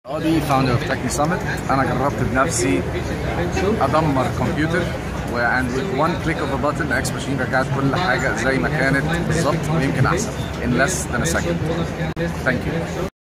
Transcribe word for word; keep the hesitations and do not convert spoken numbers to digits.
قاضي فاوندر اوف تكني سامت. انا جربت بنفسي ادمر كمبيوتر و and with one click of a button اكس ماشين رجعت كل حاجه زي ما كانت بالظبط ويمكن احسن in less than a second. Thank you.